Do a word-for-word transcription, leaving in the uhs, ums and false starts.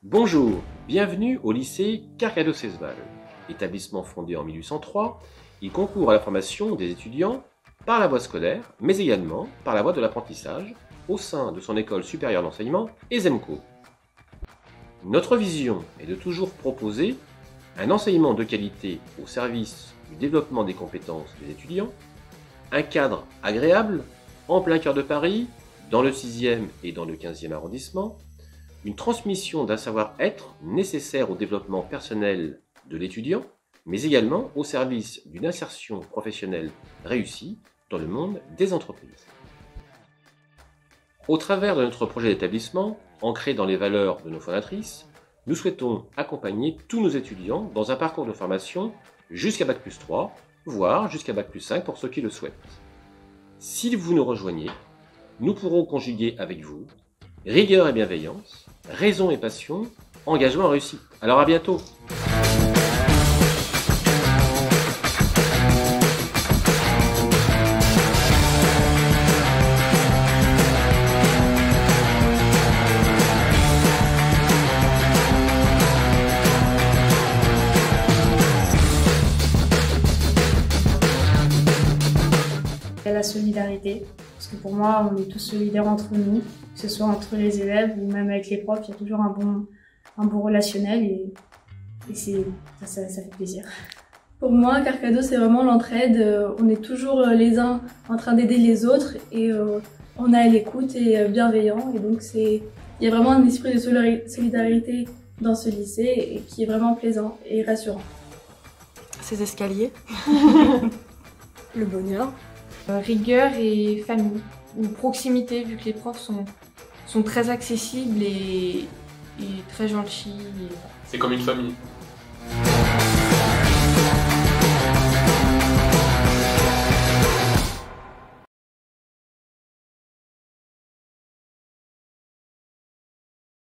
Bonjour, bienvenue au lycée Carcadeau-Cesval. Établissement fondé en mille huit cent trois, il concourt à la formation des étudiants par la voie scolaire, mais également par la voie de l'apprentissage au sein de son école supérieure d'enseignement, ESEMCO. Notre vision est de toujours proposer un enseignement de qualité au service du développement des compétences des étudiants, un cadre agréable, en plein cœur de Paris, dans le sixième et dans le quinzième arrondissement, une transmission d'un savoir-être nécessaire au développement personnel de l'étudiant, mais également au service d'une insertion professionnelle réussie dans le monde des entreprises. Au travers de notre projet d'établissement, ancré dans les valeurs de nos fondatrices, nous souhaitons accompagner tous nos étudiants dans un parcours de formation jusqu'à bac plus trois, voire jusqu'à bac plus cinq pour ceux qui le souhaitent. Si vous nous rejoignez, nous pourrons conjuguer avec vous rigueur et bienveillance, raison et passion, engagement et réussite. Alors à bientôt! Il y a la solidarité, parce que pour moi, on est tous solidaires entre nous, que ce soit entre les élèves ou même avec les profs, il y a toujours un bon, un bon relationnel et, et c'est, ça, ça fait plaisir. Pour moi, Carcadeau, c'est vraiment l'entraide. On est toujours les uns en train d'aider les autres et euh, on a l'écoute et bienveillant. Et donc, c'est, il y a vraiment un esprit de solidarité dans ce lycée et qui est vraiment plaisant et rassurant. Ces escaliers. Le bonheur. Euh, rigueur et famille, ou proximité, vu que les profs sont, sont très accessibles et, et très gentils. Et... C'est comme une famille.